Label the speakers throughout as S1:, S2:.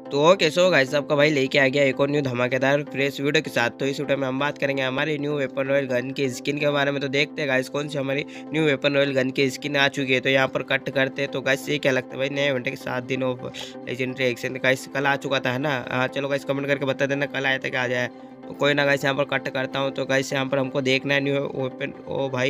S1: तो okay so guys आपका भाई लेके आ गया एक और न्यू धमाकेदार फ्रेश वीडियो के साथ। तो इस वीडियो में हम बात करेंगे हमारी न्यू वेपन रॉयल गन की स्किन के बारे में। तो देखते हैं गाइस कौन सी हमारी न्यू वेपन रॉयल गन की स्किन आ चुकी है। तो यहाँ पर कट करते हैं। तो गाइस ये क्या लगता है भाई नए इवेंट के 7 दिन ऑफ लेजेंडरी एक्शन गाइस कल आ चुका था है ना। हाँ चलो गाइस कमेंट करके बता देना कल आया था क्या आ जाए। तो कोई ना गाइस यहाँ पर कट करता हूँ। तो गाइस यहाँ पर हमको देखना है न्यू वेपन। ओ भाई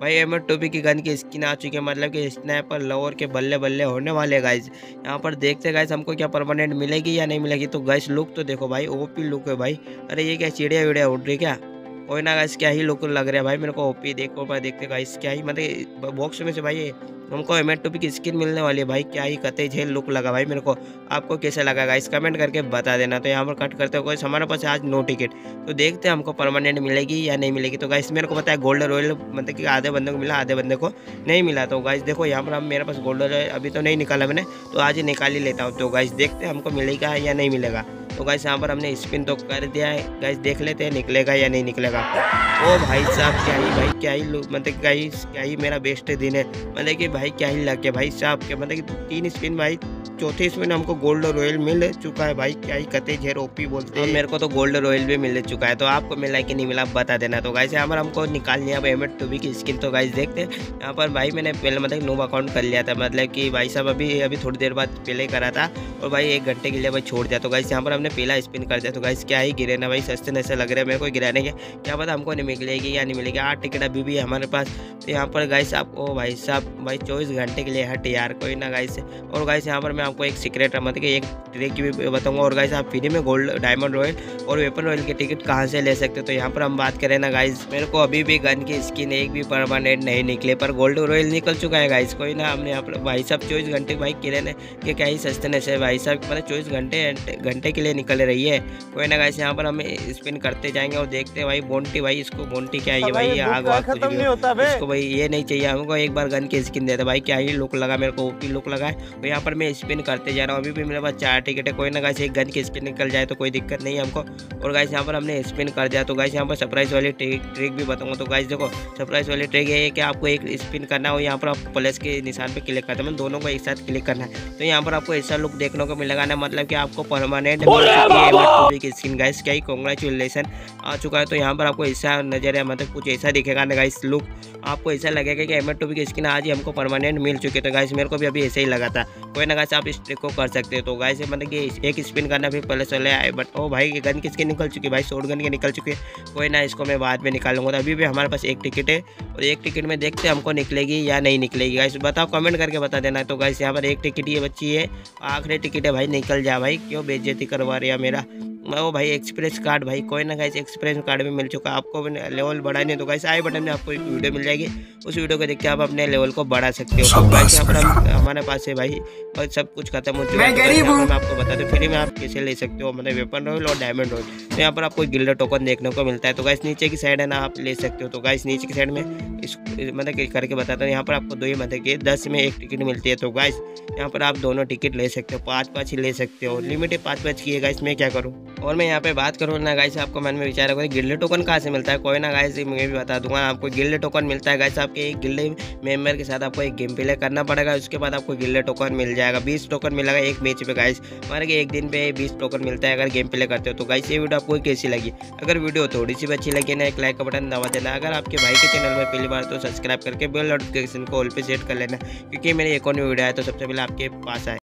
S1: M2 की गन की स्किन आ चुकी है, मतलब कि स्नाइपर लवर के बल्ले बल्ले होने वाले गाइज। यहाँ पर देखते गाइज हमको क्या परमानेंट मिलेगी या नहीं मिलेगी। तो गाइज लुक तो देखो भाई ओपी लुक है भाई। अरे ये क्या चिड़िया विड़िया उड़ रही क्या। कोई ना गाइस क्या ही लुक लग रहा है भाई मेरे को ओपी। देखो भाई देखते गाइस क्या ही मतलब बॉक्स में से भाई हमको M2 की स्किन मिलने वाली है भाई। क्या ही कते झेल लुक लगा भाई मेरे को। आपको कैसा लगा गाइस कमेंट करके बता देना। तो यहाँ पर कट करते हो गाइस हमारे पास आज नो टिकट। तो देखते हैं हमको परमानेंट मिलेगी या नहीं मिलेगी। तो गाइस मेरे को पता है गोल्ड रॉयल मतलब कि आधे बंदे को मिला आधे बंदे को नहीं मिला। तो गाइस देखो यहाँ पर हम मेरे पास गोल्ड रॉयल अभी तो नहीं निकाला मैंने, तो आज ही निकाल ही लेता हूँ। तो गाइस देखते हैं हमको मिलेगा या नहीं मिलेगा। तो गाइस यहाँ पर हमने स्पिन तो कर दिया है गाइस, देख लेते हैं निकलेगा या नहीं निकलेगा। ओ भाई साहब क्या ही भाई क्या ही मतलब क्या ही मेरा बेस्ट दिन है। मतलब कि भाई क्या ही लग गया भाई साहब के मतलब कि 3 स्पिन भाई चौथे स्पिन हमको गोल्ड रॉयल मिल चुका है भाई। क्या ही कते झेर ओपी बोलते हैं। मेरे को तो गोल्ड रॉयल भी मिल चुका है। तो आपको मिला है कि नहीं मिला बता देना। तो गाइस यहाँ पर हमको निकालनी है M2 की स्किन। तो गाइस देखते हैं यहाँ पर भाई मैंने पहले मतलब नोव अकाउंट कर लिया था, मतलब कि भाई साहब अभी थोड़ी देर बाद पहले करा था और भाई 1 घंटे के लिए भाई छोड़ दिया। तो गाइस यहाँ पर हमने पहला स्पिन कर दिया। तो गाइस क्या ही गिरे ना भाई, सस्ते नशे लग रहे हैं मेरे को गिराने के। क्या पता हमको नहीं मिलेगी या नहीं मिलेगी। 8 टिकट अभी भी है हमारे पास। तो यहाँ पर गाइस आप ओ भाई साहब भाई 24 घंटे के लिए हट यार कोई ना गाइस। और गाइस यहाँ पर मैं आपको एक सीक्रेट मतलब कि एक ट्रिक भी बताऊंगा। और गाइस आप फ्री में गोल्ड डायमंड रॉयल और वेपन रॉयल के टिकट कहाँ से ले सकते हो। तो यहाँ पर हम बात करें ना गाइस, मेरे को अभी भी गन की स्किन एक भी परमानेंट नहीं निकले, पर गोल्ड रॉयल निकल चुका है गाइस। कोई ना हमने यहाँ पर भाई साहब 24 घंटे भाई किराने के क्या ही सस्ते से भाई साहब मतलब 24 घंटे के लिए निकल रही है। कोई ना गाइस यहाँ पर हम स्पिन करते जाएंगे और देखते हैं भाई बोंटी भाई इसको बोंटी क्या है भाई आग वाग कुछ भी इसको भाई ये नहीं चाहिए हमको। एक बार गन की स्किन देता भाई क्या ही लुक लगा मेरे को ओपी लुक लगा है। तो यहाँ पर मैं स्पिन करते जा रहा हूँ। अभी भी मेरे पास 4 टिकट है। कोई ना गाइस एक गन की स्पिन निकल जाए तो कोई दिक्कत नहीं है हमको। और गाइस यहाँ पर हमने स्पिन कर दिया। तो गाइस यहाँ पर सरप्राइज वाली ट्रिक भी बताऊंगा। तो गाइस देखो सरप्राइज वाली ट्रिक है कि आपको एक स्पिन करना हो, यहाँ पर आपको प्लस के निशान पे क्लिक करना है, दोनों को एक साथ क्लिक करना है। तो यहाँ पर आपको ऐसा लुक देखने को मिलेगा ना, मतलब कि आपको परमानेंट की स्किन गाइस क्या ही कांग्रेचुलेसन आ चुका है। तो यहाँ पर आपको ऐसा नजर है मतलब कुछ ऐसा दिखेगा ना गाइस लुक, आपको ऐसा लगेगा कि M2 की स्किन आज ही हमको परमानेंट मिल चुकी है। तो गाइस मेरे को भी अभी ऐसे ही लगा था। कोई ना गाइस आप इस ट्रिक को कर सकते हो। तो गाइस मतलब कि एक स्पिन करना फिर पहले चले आए, बट ओ भाई गन की स्किन निकल चुकी है भाई, शॉर्ट गन की निकल चुकी है। कोई ना इसको मैं बाद में निकालूंगा। तो अभी भी हमारे पास 1 टिकट है और 1 टिकट में देखते हैं हमको निकलेगी या नहीं निकलेगी। गाइस बताओ कमेंट करके बता देना। तो गाइस यहाँ पर 1 टिकट ये बच्ची है, आखिरी टिकट है भाई, निकल जा भाई, क्यों बेइज्जती करवा रहा मेरा। ओ भाई एक्सप्रेस कार्ड भाई, कोई ना गाइस एक्सप्रेस कार्ड भी मिल चुका है। आपको लेवल बढ़ाने तो गाइस आई बटन में आपको एक वीडियो मिल जाएगी, उस वीडियो को देख के आप अपने लेवल को बढ़ा सकते हो। तो गाइस यहाँ पर हमारे पास है भाई और सब कुछ खत्म हो चुका है। मैं आपको बता दूं फ्री में आप कैसे ले सकते हो मतलब वेपन रॉयल और डायमंड रॉयल। तो यहाँ पर आपको गिल्ड टोकन देखने को मिलता है। तो गाइस नीचे की साइड है ना आप ले सकते हो। तो गाइस नीचे की साइड में इस मतलब करके बताता हूँ। यहाँ पर आपको 2 मतलब कि 10 में 1 टिकट मिलती है। तो गाइस यहाँ पर आप दोनों टिकट ले सकते हो, 5-5 ही ले सकते हो। लिमिट है 5-5 की है गाइस, मैं क्या करूँ। और मैं यहाँ पे बात करूँ ना गाइस, आपको मन में विचार होगा गिल्ड टोकन कहाँ से मिलता है। कोई ना गाइस मैं भी बता दूंगा आपको। गिल्ड टोकन मिलता है गाइस आपके एक गिल्ड मेंबर के साथ आपको एक गेम प्ले करना पड़ेगा, उसके बाद आपको गिल्ड टोकन मिल जाएगा। 20 टोकन मिलेगा एक मैच पे गाइस, माना कि एक दिन पे 20 टोकन मिलता है अगर गेम प्ले करते हो। तो गाइस ये वीडियो आपको कैसी लगी, अगर वीडियो थोड़ी सी भी अच्छी लगी ना एक लाइक का बटन दबा देना। अगर आपके भाई के चैनल में पहली बार तो सब्सक्राइब करके बेल नोटिफिकेशन को ऑल पे सेट कर लेना, क्योंकि मेरे एक और वीडियो आया तो सबसे पहले आपके पास आए।